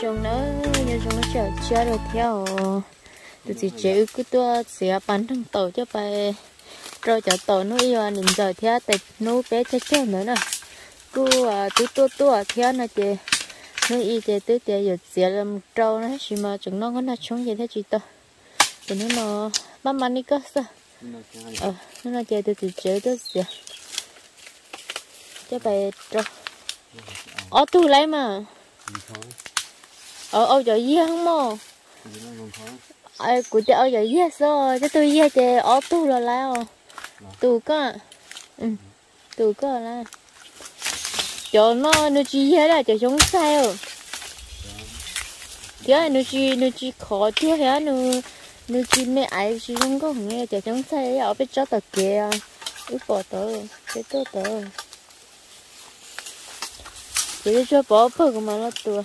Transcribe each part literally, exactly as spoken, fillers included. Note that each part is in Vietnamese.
chúng nó giờ chúng nó chờ chơi rồi theo tụi chị chơi cứ tua sẽ bắn thằng tổ cho bài rồi cho tổ nó yêu nhìn giờ theo tịch nó bé chơi chơi nữa nè cứ à tụi tua tua theo nó chơi nó y chơi tụi chơi giờ sẽ làm trâu nó hết mà chúng nó có là chúng gì thế chị to thì nó nó bắn bắn đi cơ sao ờ nó là chơi tụi chị chơi tụi sẽ cho bài trâu ở tu lấy mà ở ở giờ gì không mò ai của tôi ở giờ gì sao cho tôi gì chơi ở tu là lao tu có ừ tu có là cho nó nó chỉ hết là cho chúng sai rồi thế nó chỉ nó chỉ khó thế hết nó nó chỉ mấy ai chỉ không có nghe cho chúng sai ở bên chỗ tờ kia ít bỏ tờ cái tờ tờ chỉ cho bỏ bơ của mà nó tua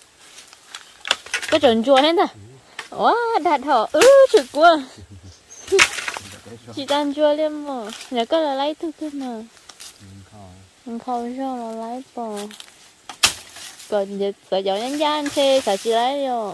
cái tròn chua hết à wow đạt họ ư chịu quá chị tan chua lên mà nhà có là lấy thức thức mà không không sao là lấy bò còn giờ sợ dọn nhân gian xe sợ chị lấy rồi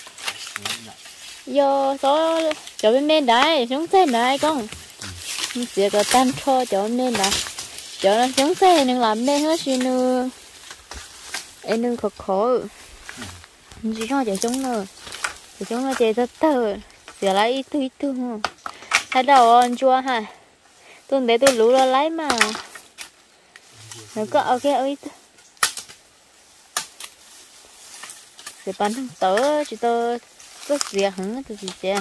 vô số chỗ bên bên đấy xuống xe này con chỉ có tan cho chỗ bên đấy chỗ nó xuống xe đừng làm bên hết xin nữa em đừng khó khó chỉ cho chạy chúng nữa chạy chúng nó chạy rất thơ sẽ lấy ít thứ ít thứ không hay đầu ăn chua hả tôi để tôi lú ra lấy mà nó có ok ít sẽ bán thằng tớ chỉ tôi rất dễ hứng từ gì chứ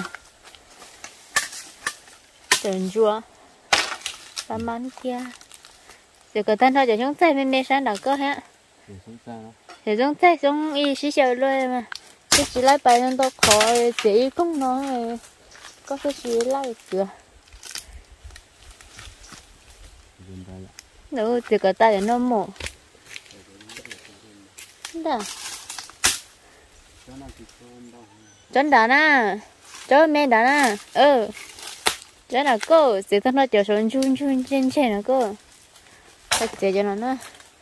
trần chua bán bán kia sẽ có tan thôi chạy chúng xe bên bên sáng đỏ cơ hả thì chúng ta chúng y xí xèo luôn mà cái chỉ lấy bài nên tôi khó chỉ cũng nói có cái gì lấy được nữa thì cái tay nó mổ đó chân đá na cho mẹ đá na ừ cho nó cô sẽ thân nó chờ xuống chun chun trên trên nó cô phải chờ cho nó nữa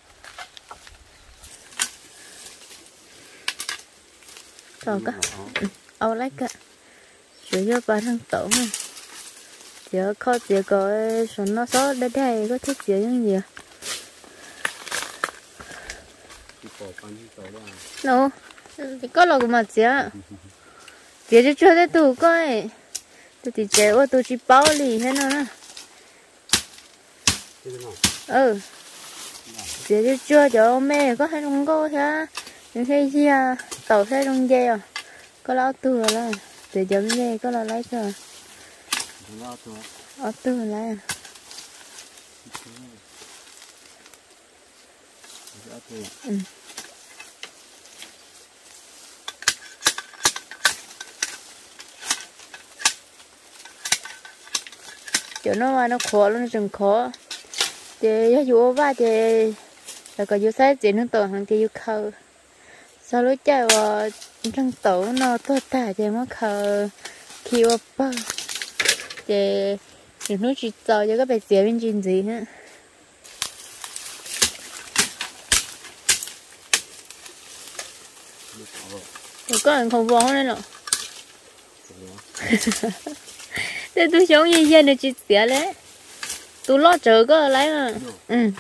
rồi cả ao lấy cả chủ yếu ba thằng tổ mà chỉ có chỉ có số nó số đây đây có thích gì những gì nó thì có lo mà chị chị cho cho đấy tụ coi tụ thì chị ô tụ chỉ bao lì hết nữa ừ chị cho cho mẹ có hay không có thế những cái gì à tàu xe trong dây à có lão tù là để giống dây có là lấy rồi ở tù là ừ. chỗ nó mà nó khó luôn chừng khó thì dù ba thì là có dù sai chỉ nó tổ hàng thì dù khâu sau lúc chạy vào trong tổ nó tốt tả thì nó khờ khi vào bờ thì đừng nói chuyện tàu cho các bạn xé bên trên gì nữa rồi có anh không vào không nên rồi thế tôi sống như vậy được chị xé đấy tôi lo chờ có lấy mà ừ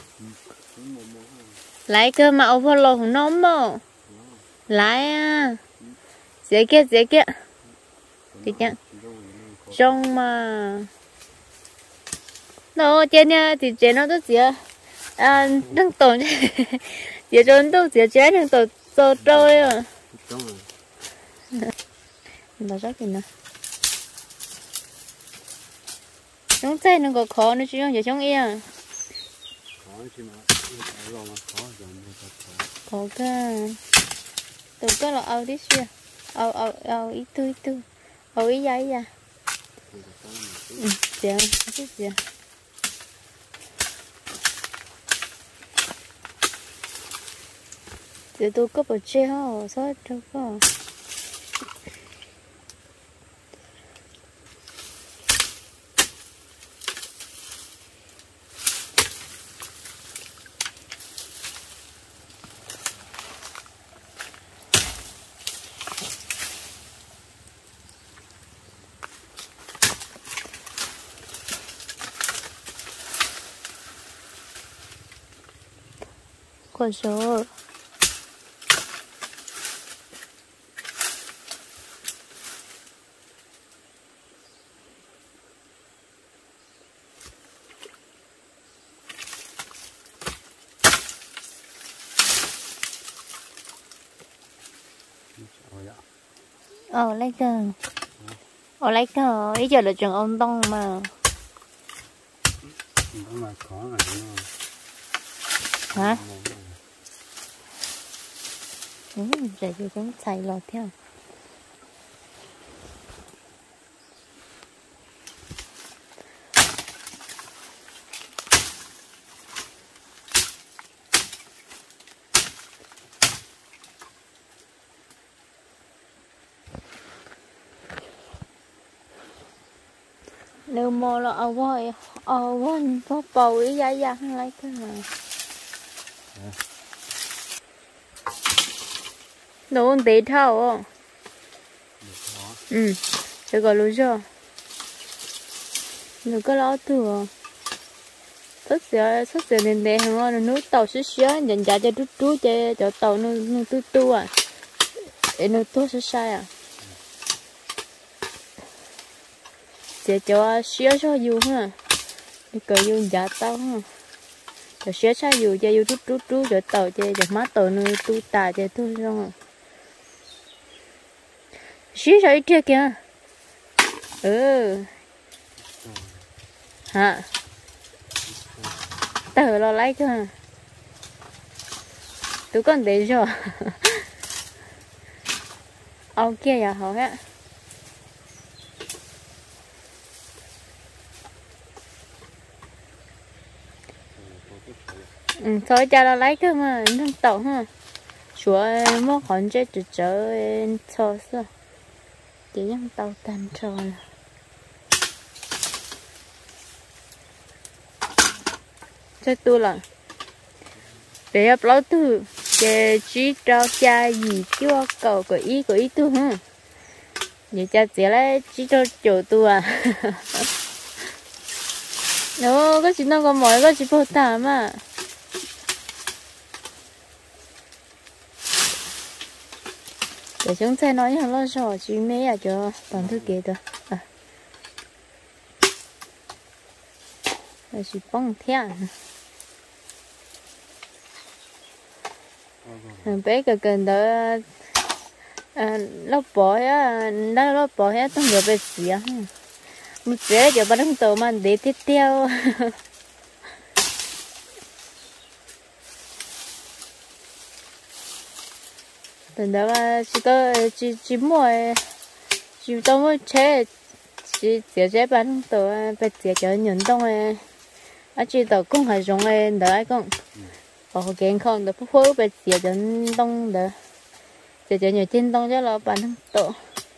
lấy cơ mà ông vào lò không nóng mà lại à dễ kia dễ kia thì nhá trong mà nó trên nha thì trên nó rất dễ à đang tổn dễ trốn đâu dễ chết đang tổn tổn trôi à nó rất gì nữa chúng ta nó có khó nó chỉ không trong yên khó cả tụi có là ao đi xưa ao ao ao ít tươi tươi ao ít giấy à ừ dạ biết dạ thì tôi có một che ho sao đâu có con số ờ lấy cờ ờ lấy cờ ý giờ là trường ông đông mà hả ừ giờ giờ chúng xài lọt theo nếu mua là ở voi ở voi có bầu ý giá giá lấy cái này đồ ăn tết thao ừ được gọi luôn chưa được có lo thừa tất sẽ tất sẽ nên để hàng ngon nước tàu xíu xíu nhận giá cho chút chút cho cho tàu nó nó tu tu à để nó tốt sẽ sai à sẽ cho xíu cho dù ha cái cờ dù giá tàu ha cho xíu sai dù cho dù chút chút chút cho tàu cho cho má tàu nó tu tà cho tu xong xíu sao ít kia kìa ừ hả tớ lo lấy cơ tụi con để rồi ông kia nhà họ á ừ thôi cha lo lấy cơ mà nâng tàu ha chúa mất còn chết từ chợ cho sao chỉ nâng tàu tan tròn là cho tôi là để ấp lót từ để chỉ cho cha gì chưa cầu của ý của ý tôi ha vậy cha chỉ lấy chỉ cho chỗ tôi à nó có chỉ nó có mỗi có chỉ bao tạm mà để chúng ta nói hàng lo sợ chỉ mấy à cho toàn thứ kia thôi à là chỉ bông theo bé cái cần đó lớp bỏ á nó lớp bỏ hếtต้องgiờ bé xỉa một xỉa giờ bắt đầu tàu mà để tiếp theo tận đó mà chỉ có chỉ chỉ mua chỉ tao mua chế chỉ xỉa chế bắt đầu tàu bé xỉa cho nhận đông ấy à chỉ tàu cũng hay dùng ấy đỡ cũng ở健康的不会被接人动的，姐姐有电动叫老板多，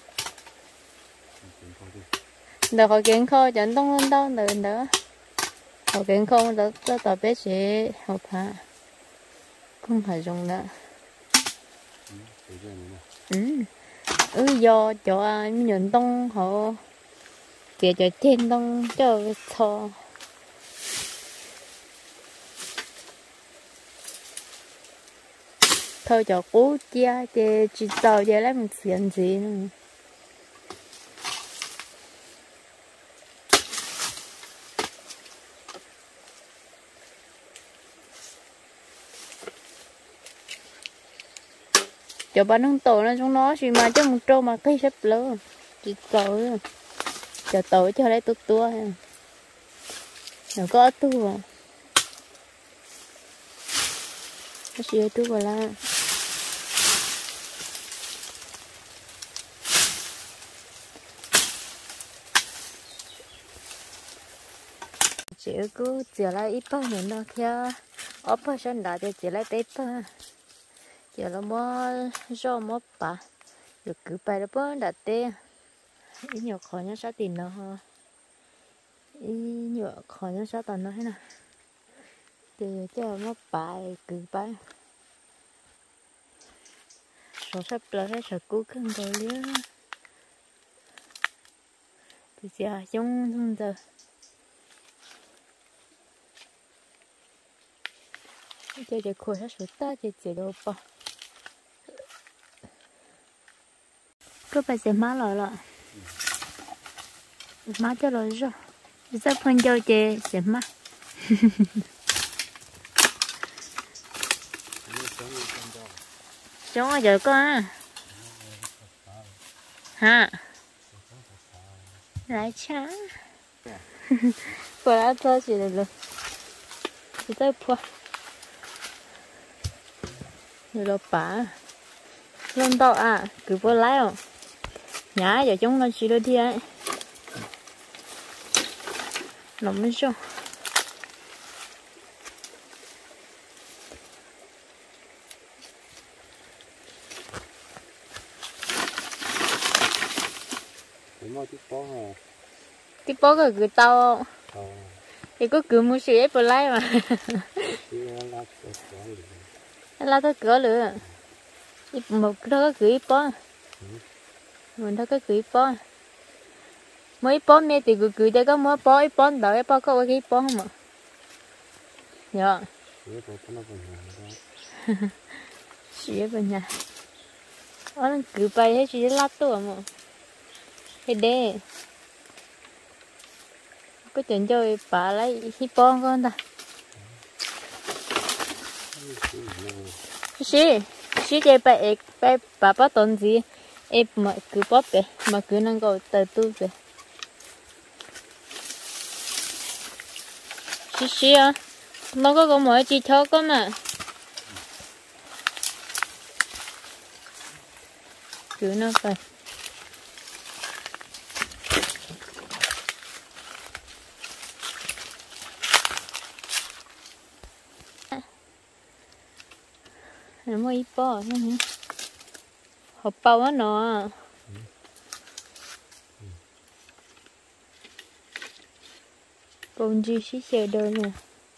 的好健康人动人动的的，好健康的都特别是好怕，không phải dùng的，嗯，ừ do cho anh nhận động họ姐姐电动叫错。thôi cho cú chia thì chỉ tàu cho lấy một chuyện gì nữa cho bạn không tổ nó chúng nó chỉ mà cho một trâu mà cây sắp lớn chỉ tàu cho tàu cho lấy tốt tua nó có tua nó chỉ tua vào là chỉ cứ chỉ lấy ít bao nhiêu nó theo ở bao sân đã thì chỉ lấy tết thôi chỉ là mua rau mua bả được cứ bài đó bao đã tê ít nhiều khó nhá sao tiền nó ha ít nhiều khó nhá sao tiền nó thế nào thì cho mua bài cứ bài số sắp là cái số cũ không có liếc thì giờ giống không giờ chơi để khôi hết số ta chơi chơi đâu bỏ cứ phải xem má rồi là má cho rồi rồi rất phân cho chơi xem má chống ở giờ con à hả lại chả bỏ ra cho chị được chị tới phua rồi đâu bà luôn đâu à cứ bỏ lái không nhá giờ chúng nó chỉ đôi đi ấy nó mới cho tí bó cái cứ tao thì có cứ mua sữa bỏ lái mà lá cái cửa lửa một cái đó có cứ bó mình đó có cứ bó mấy bó mẹ thì cứ cứ đây có mỗi bó bó đợi bó có cái bó không ạ dạ sữa bên nhà ở nó cứ bay hết chỉ lát tuổi mà cái đê có chuyện chơi bà lấy hip bó con ta xí xí chơi bay bay bà bắt tuần gì em mà cứ bóp về mà cứ năng够từ từ về xí xí à nó có có mỗi chỉ thô có mà cứ nó phải nó mới bó hộp bao á nó còn gì xí xe đời nè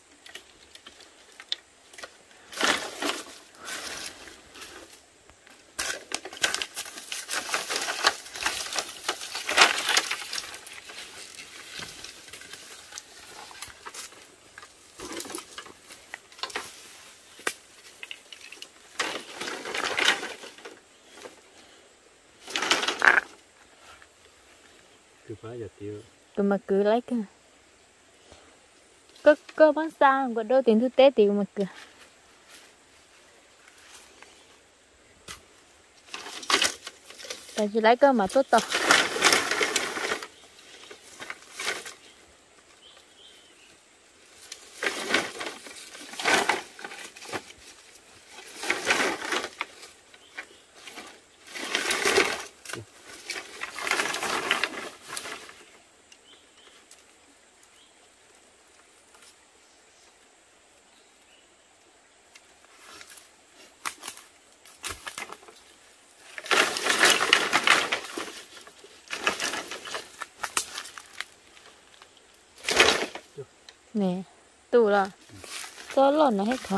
tụi mà cứ lấy cơ có có bán xa có đôi tiền thứ tế tiền mà cứ tại chỉ lấy cơ mà tốt to nè tủ là có lon nó hết hả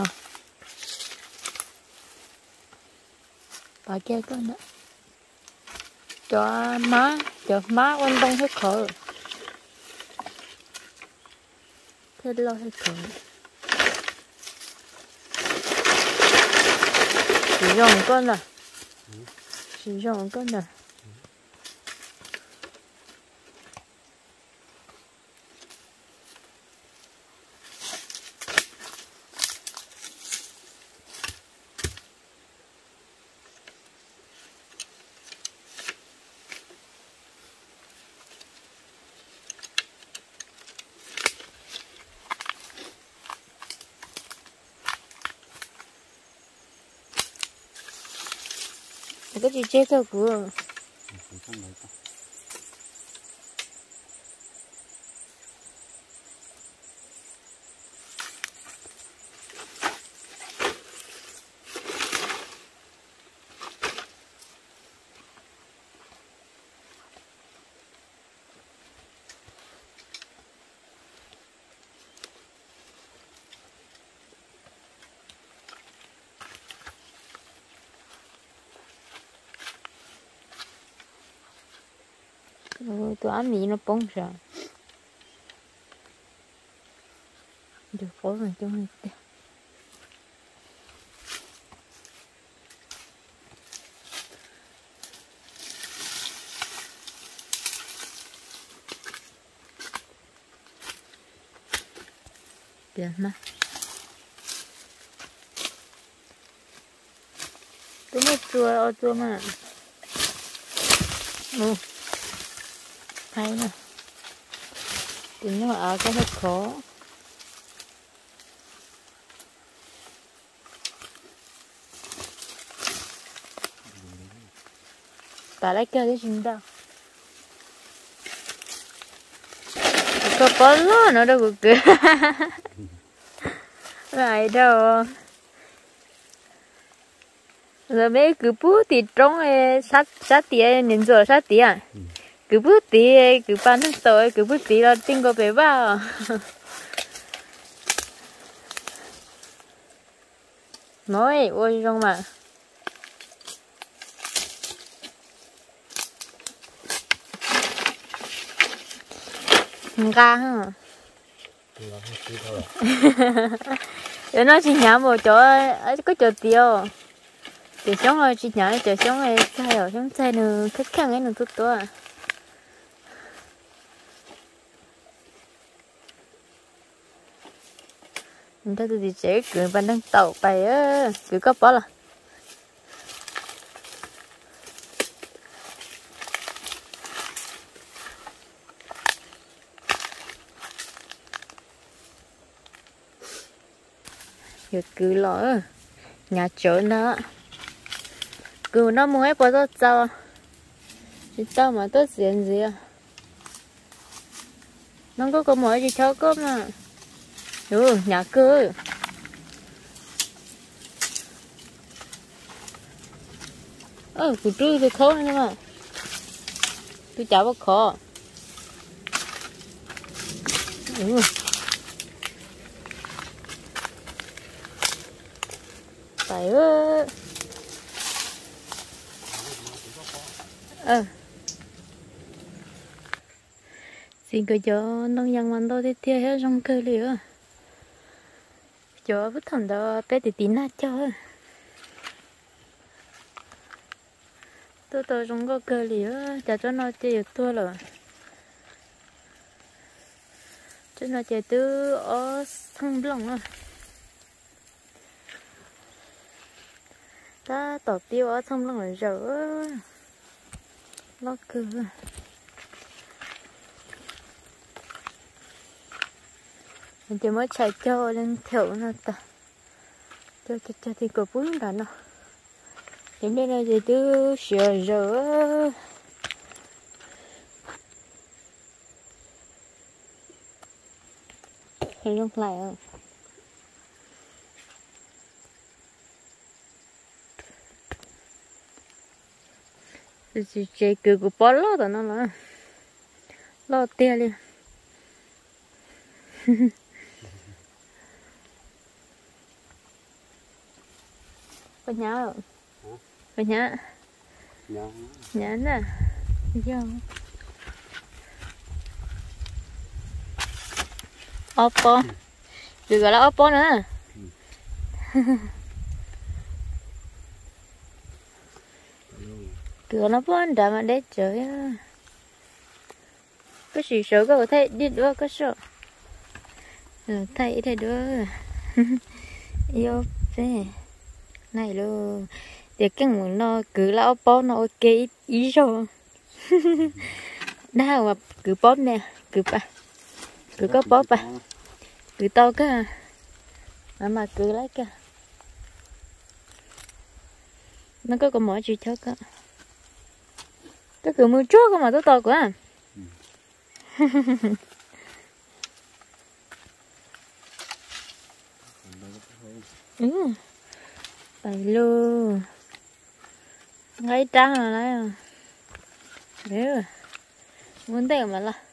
bà kia con nữa cho má cho má quan đông hết khổ thế lo hết khổ chỉ dùng con à chỉ dùng con à cái gì chết thôi của tụi ăn mì nó bông ra được phối vào trong này tiền mà tôi mới chua ở chua mà ừ hay nè tính nhưng mà ở cái hơi khó bà lấy cái gì chúng ta có bó ló nó đâu có cửa lại đâu rồi mấy cứ bút thì trong sát sát tía nên rồi sát tía cứ bút tí cứ bán hết rồi cứ bút tí là tinh có bé vào nói ôi trong mà ga hả rồi nó chỉ nhả một chỗ có chỗ tiêu để sống rồi chỉ nhả để sống rồi sai rồi sống sai nữa khắc khăng ấy nữa tốt tốt à người ta thì chế cứ ban đang tàu bay á cứ có bỏ là giờ cứ lo nhà chỗ nó cứ nó mua hết bao giờ sao chỉ sao mà tốt chuyện gì à nó có có mỗi gì cho có mà ừ nhà cứ ơ cứ trừ thì khó nữa mà tôi chả có khó ừ phải ơ ờ xin cơ cho nông dân mình đâu thì thiệt hết trong cơ liễu cho vứt thằng đó bé thì tí nát cho tôi tôi trong có cơ liễu chả cho nó chơi được tôi rồi cho nó chơi từ ở sông lòng rồi ta tỏ tiêu ở sông lòng rồi rỡ nó cứ mình chỉ mới chạy cho lên thiểu nó ta cho cho cho thì có bốn đàn nó đến đây là gì từ sửa rỡ hình dung lại không thì chỉ cứ cứ bỏ lót rồi nó là lót tia liền có nhá rồi có nhá nhá nè chưa oppo được gọi là oppo nữa cửa nó vẫn đã mà để chơi á cái gì sợ có thể đi đua có sợ rồi thấy thế đua yêu thế này luôn để cái muốn nó cứ là oppo nó ok ý rồi đau mà cứ bóp nè cứ ba cứ có bóp ba cứ to cả mà mà cứ lấy cả nó có còn mỗi chuyện thôi cả cái cửa mưa trước mà tôi to quá ừ phải luôn ngay trắng rồi đấy à đấy rồi muốn tay mà là